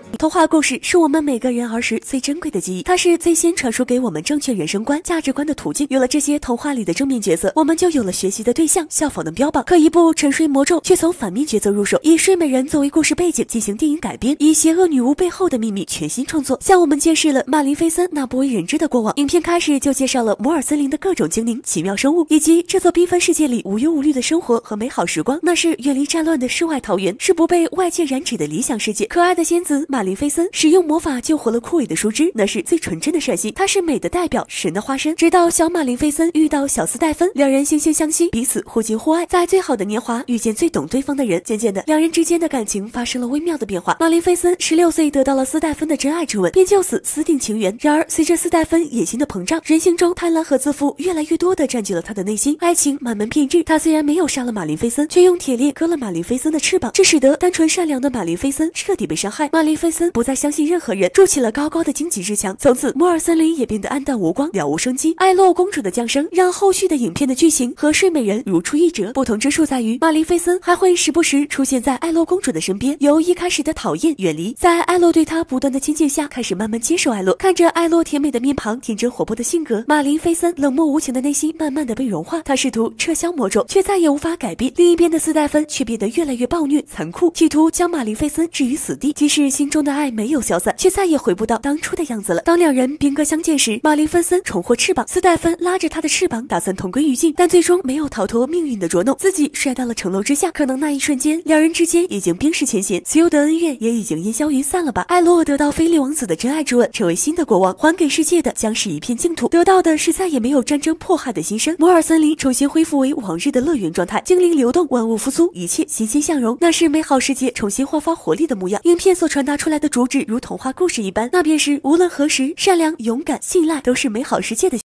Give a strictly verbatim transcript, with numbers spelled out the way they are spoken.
童话故事是我们每个人儿时最珍贵的记忆，它是最先传输给我们正确人生观、价值观的途径。有了这些童话里的正面角色，我们就有了学习的对象、效仿的标榜。可一部《沉睡魔咒》却从反面角色入手，以睡美人作为故事背景进行电影改编，以邪恶女巫背后的秘密全新创作，向我们揭示了马林菲森那不为人知的过往。影片开始就介绍了摩尔森林的各种精灵、奇妙生物，以及这座缤纷世界里无忧无虑的生活和美好时光。那是远离战乱的世外桃源，是不被外界染指的理想世界。可爱的仙子马林菲森使用魔法救活了枯萎的树枝，那是最纯真的善心，它是美的代表，神的化身。直到小马林菲森遇到小斯黛芬，两人惺惺相惜，彼此互敬互爱，在最好的年华遇见最懂对方的人。渐渐的，两人之间的感情发生了微妙的变化。马林菲森十六岁得到了斯黛芬的真爱之吻，便就此私定情缘。然而随着斯黛芬野心的膨胀，人性中贪婪和自负越来越多的占据了他的内心，爱情满门遍至。他虽然没有杀了马林菲森，却用铁链割了马林菲森的翅膀，这使得单纯善良的马林菲森彻底被伤害。马林菲森不再相信任何人，筑起了高高的荆棘之墙，从此摩尔森林也变得暗淡无光，了无生机。艾洛公主的降生让后续的影片的剧情和睡美人如出一辙，不同之处在于马林菲森还会时不时出现在艾洛公主的身边，由一开始的讨厌远离，在艾洛对他不断的亲近下，开始慢慢接受艾洛。看着艾洛甜美的面庞、天真活泼的性格，马林菲森冷漠无情的内心慢慢的被融化。他试图撤销魔咒，却再也无法改变。另一边的斯黛芬却变得越来越暴虐残酷，企图将马林菲森置于死地。即使心中的爱没有消散，却再也回不到当初的样子了。当两人兵戈相见时，马林菲森重获翅膀，斯黛芬拉着他的翅膀打算同归于尽，但最终没有逃脱命运的捉弄，自己摔到了城楼之下。可能那一瞬间，两人之间已经冰释前嫌，所有的恩怨也已经烟消云散了吧。艾洛得到菲利王子的真爱之吻，成为新的国王，还给世界的将是一片净土，得到的是再也没有战争迫害的新生。摩尔森林重新恢复为往日的乐园状态，精灵流动，万物复苏，一切欣欣向荣，那是美好世界重新焕发活力的模样。影片所传达出来的主旨如童话故事一般，那便是无论何时，善良、勇敢、信赖都是美好世界的